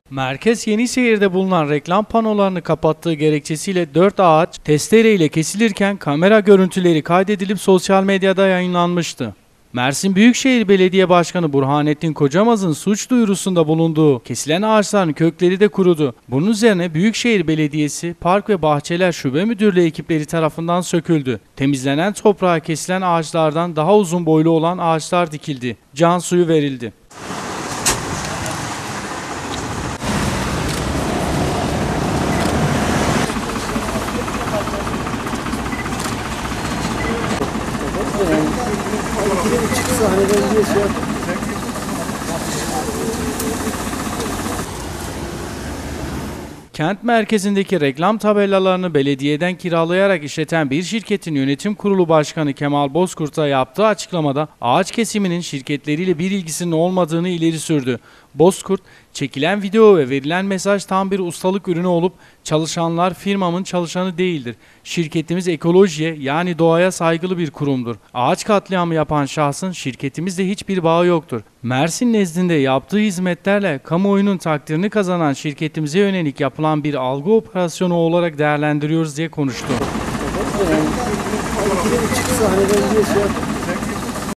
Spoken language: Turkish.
Merkez Yenişehir'de bulunan reklam panolarını kapattığı gerekçesiyle 4 ağaç testereyle kesilirken kamera görüntüleri kaydedilip sosyal medyada yayınlanmıştı. Mersin Büyükşehir Belediye Başkanı Burhanettin Kocamaz'ın suç duyurusunda bulunduğu kesilen ağaçların kökleri de kurudu. Bunun üzerine Büyükşehir Belediyesi Park ve Bahçeler Şube Müdürlüğü ekipleri tarafından söküldü. Temizlenen toprağa kesilen ağaçlardan daha uzun boylu olan ağaçlar dikildi. Can suyu verildi. Kent merkezindeki reklam tabelalarını belediyeden kiralayarak işleten bir şirketin yönetim kurulu başkanı Kemal Bozkurt'a yaptığı açıklamada ağaç kesiminin şirketleriyle bir ilgisinin olmadığını ileri sürdü. Bozkurt, çekilen video ve verilen mesaj tam bir ustalık ürünü olup çalışanlar firmamın çalışanı değildir. Şirketimiz ekolojiye yani doğaya saygılı bir kurumdur. Ağaç katliamı yapan şahsın şirketimizle hiçbir bağı yoktur. Mersin nezdinde yaptığı hizmetlerle kamuoyunun takdirini kazanan şirketimize yönelik yapılan bir algı operasyonu olarak değerlendiriyoruz diye konuştu.